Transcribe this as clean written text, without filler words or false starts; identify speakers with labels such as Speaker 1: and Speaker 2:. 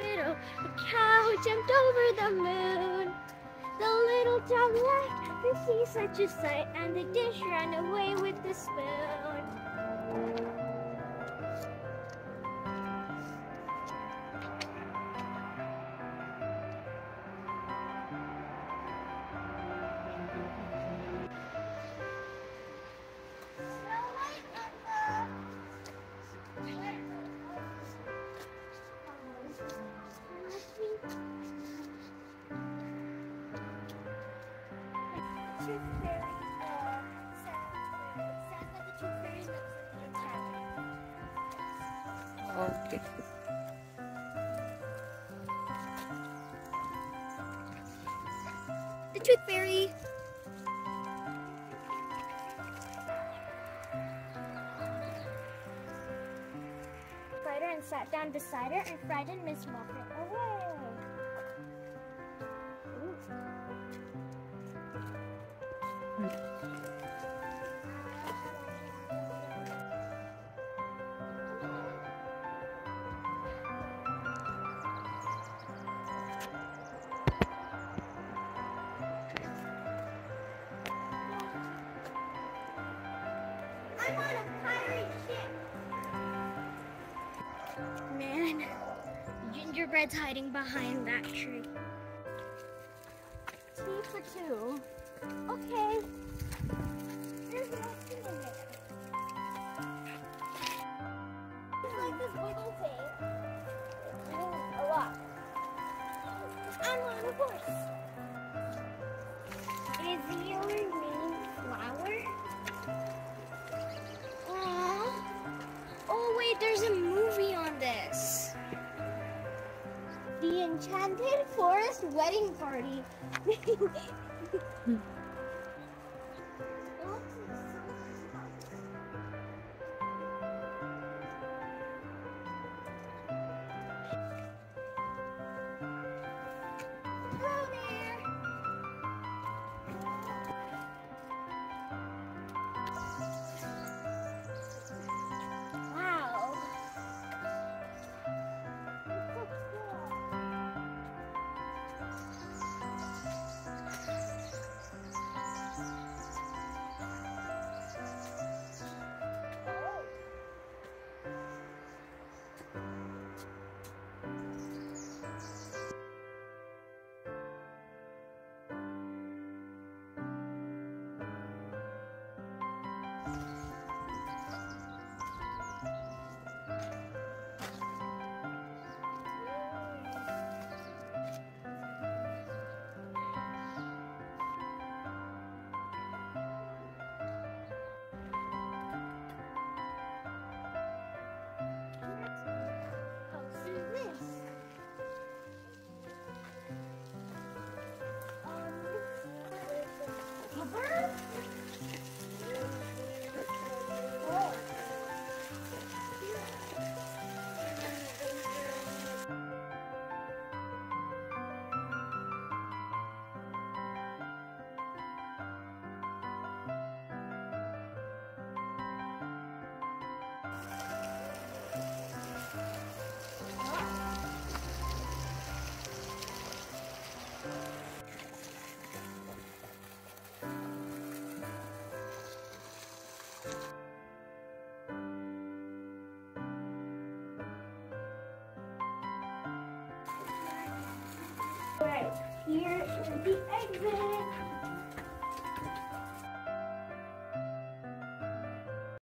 Speaker 1: hospital, a cow jumped over the moon. The little dog laughed to see such a sight, and the dish ran away with the spoon.
Speaker 2: Okay.
Speaker 1: The Tooth Fairy. Spider and sat down beside her and frightened Miss Muffet away. I'm on a pirate ship. Man, Gingerbread's hiding behind that tree. Tea for two. Okay. There's nothing in there. It's like this wiggle thing. It's doing a lot. I'm on a horse. Is your name Flower? Oh wait, there's a movie on this. The Enchanted Forest Wedding Party.